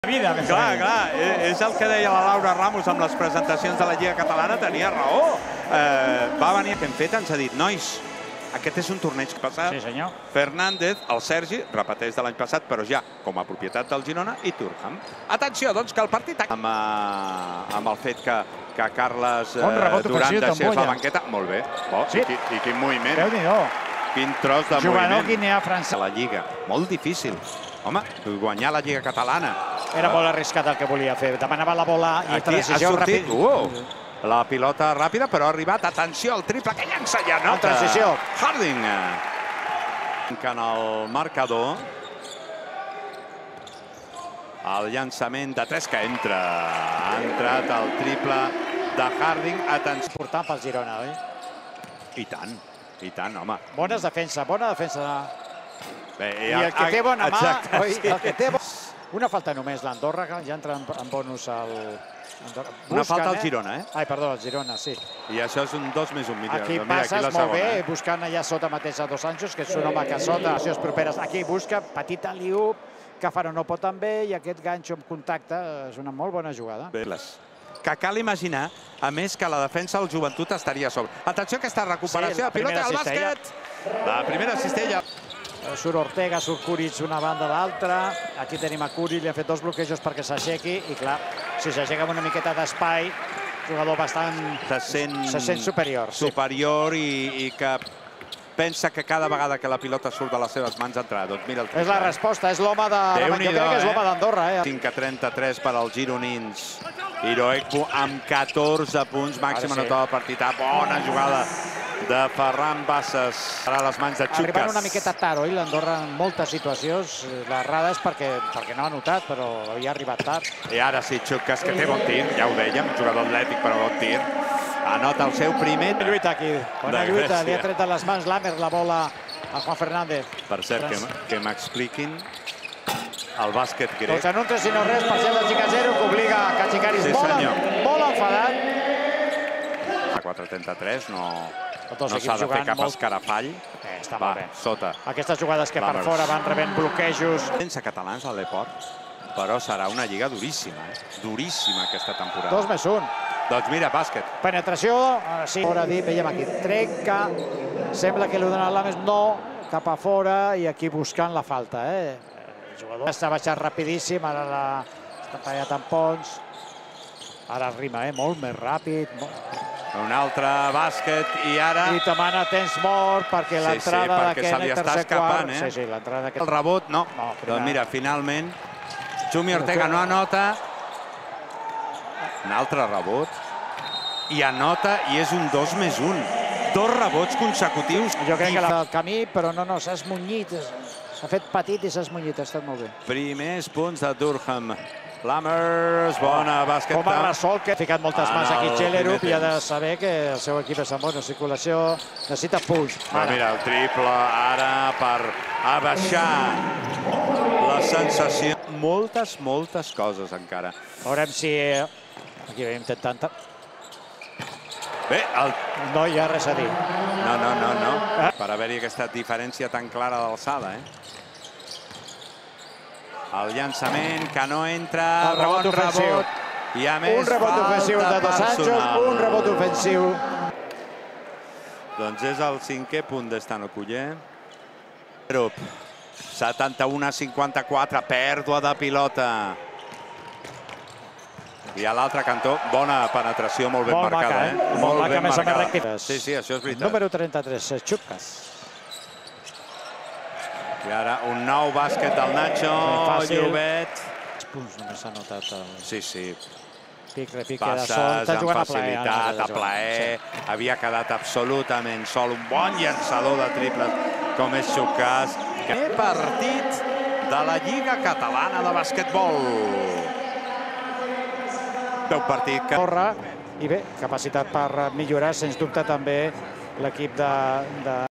Vida, clar, és el que deia la Laura Ramos amb les presentacions de la Lliga Catalana, tenia raó. Va venir que hem fet, ens ha dit, nois, aquest és un torneig passat. Sí, senyor. Fernández, el Sergi, repeteix de l'any passat, però ja com a propietat del Girona, i Turham. Atenció, doncs, que el partit amb el fet que Carles Duran deixés la banqueta. Molt bé. I quin moviment. Déu-n'hi-do. Quin tros de moviment. Jugador guineà-francès. La Lliga. Molt difícil. Home, guanyar la Lliga Catalana. Era molt arriscat el que volia fer. Demanava la bola i transició ràpida. La pilota ràpida, però ha arribat. Atenció, el triple que llança ja nota. En transició. Harding. En el marcador. El llançament de 3 que entra. Ha entrat el triple de Harding. Atenció. Important pel Girona, oi? I tant, home. Bona defensa. I el que té bona mà, oi? El que té... Una falta només l'Andorra, que ja entra en bonus al... Una falta al Girona, eh? Ai, perdó, al Girona, sí. I això és un 2+1. Aquí passes molt bé, buscant allà sota mateix a Dos Anjos, que és un home que sota accions properes. Aquí busca, petit aliup, que Faro no pot amb ell, i aquest ganxo amb contacte és una molt bona jugada. Que cal imaginar, a més, que la defensa del Joventut estaria a sobre.0 aquesta recuperació de pilota al bàsquet. La primera cistella. Surt Ortega, surt Kuric una banda a l'altra. Aquí tenim a Kuric, li han fet 2 bloquejos perquè s'aixequi. I clar, si s'aixeca amb una miqueta d'espai, jugador bastant... Se sent superior. Superior i que pensa que cada vegada que la pilota surt de les seves mans entrarà. Doncs mira el... És la resposta, és l'home de... Jo crec que és l'home d'Andorra, eh? 5-33 per als gironins. Iroekbu amb 14 punts, màxim anotador del partit. Bona jugada de Ferran Bassas. Ara a les mans de Chukas. Arribant una miqueta tard, oi? L'Andorra en moltes situacions. L'errada és perquè no ha anotat, però havia arribat tard. I ara sí, Chukas, que té bon tir, ja ho dèiem, jugador atlètic, però bon tir. Anota el seu primer. Lluita aquí, bona lluita. Li ha tret de les mans l'Amer la bola a Juan Fernández. Per cert, que m'expliquin el bàsquet grec. Doncs en un 3 i no res, parcial de 5-0, que obliga a Cachicaris molt enfadat. A 4-33 no s'ha de fer cap escarafall. Està molt bé. Sota. Aquestes jugades que per fora van rebent bloquejos. Sense catalans al Deport, però serà una lliga duríssima. Duríssima aquesta temporada. 2+1. Doncs mira, bàsquet. Penetració, sí. Fora dit, veiem aquí, trenca. Sembla que li dona l'Ames, no, cap a fora, i aquí buscant la falta, eh? El jugador està baixat rapidíssim, ara està tallat en Pons. Ara rima, molt més ràpid. Un altre bàsquet i ara... I demana temps mort perquè l'entrada d'aquest tercer quart... Sí, sí, l'entrada d'aquest... El rebot, no. Doncs mira, finalment, Chumi Ortega no anota. Un altre rebot. I anota i és un 2+1. 2 rebots consecutius. Jo crec que el camí, però no, s'ha esmunyit. S'ha fet petit i s'ha esmunyit, ha estat molt bé. Primers punts de Durham. Lammers, bona bàsquet. Com a resolt, que ha ficat moltes mans aquí Chellerup i ha de saber que el seu equip és en bona circulació, necessita punts. Mira, el triple ara per abaixar la sensació. Moltes coses encara. Veurem si... Aquí veiem intentant... Bé, no hi ha res a dir. No. Per haver-hi aquesta diferència tan clara d'alçada, eh? El llançament que no entra, bon rebot, i a més falta personal. Un rebot ofensiu. Doncs és el 5è punt d'Estano Culler. 71-54, pèrdua de pilota. I a l'altre cantó, bona penetració, molt ben marcada. Molt ben marcada. Sí, això és veritat. Número 33, Chukas. I ara un nou bàsquet del Nacho, Llobet. Punts només s'ha notat. Sí. Passes amb facilitat, a plaer. Havia quedat absolutament sol. Un bon llançador de triples com és Chukas. Partit de la Lliga Catalana de Bàsquetbol. Un partit que... I bé, capacitat per millorar, sens dubte, també l'equip de